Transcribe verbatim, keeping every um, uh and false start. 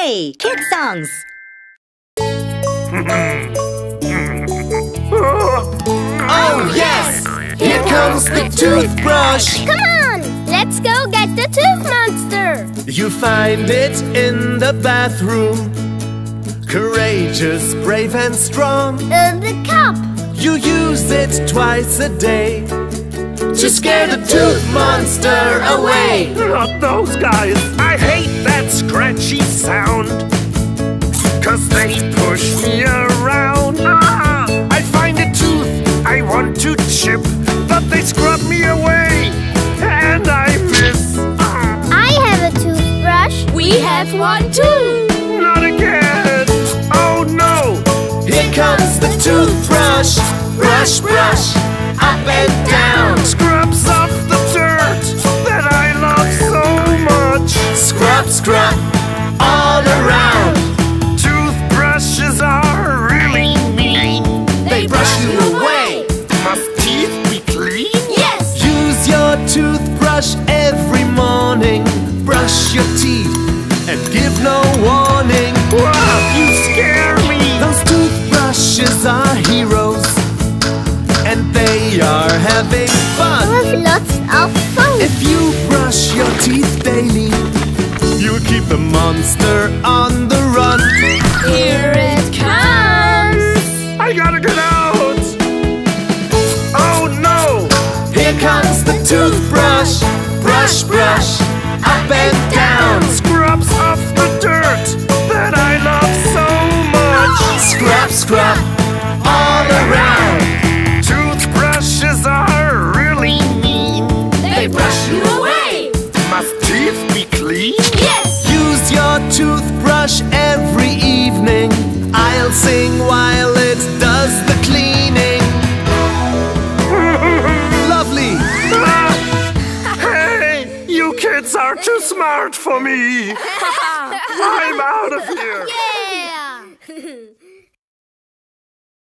Hooray! Kids Songs! Oh yes! Here comes the toothbrush! Come on! Let's go get the tooth monster! You find it in the bathroom. Courageous, brave and strong. In the cup! You use it twice a day to scare the tooth monster away. Not those guys! I hate that scratchy sound, 'cause they push me around. Ah, I find a tooth I want to chip, but they scrub me away, and I miss. Ah. I have a toothbrush. We have one too. Not again! Oh no! Here comes the toothbrush. Brush, brush, up and down. Scrubs off the dirt that I love so much. Scrub, scrub, all around. Toothbrushes are really mean. They brush you away. Must teeth be clean? Yes. Use your toothbrush every morning. Brush your teeth and give no warning. Wow, you scare me! Those toothbrushes are heroes, and they are having fun. With lots of fun. If you brush your teeth daily, you'll keep the monster on the run. Here it comes. I gotta get out! Oh no! Here comes the toothbrush. Brush, brush, up and down. Scrubs off the dirt that I love so much. Scrub, scrub, all around. Toothbrushes are really mean. They brush you away. Must teeth be clean? Yes. Use your toothbrush every evening. I'll sing while it does the cleaning. Lovely! Ah, hey, you kids are too smart for me.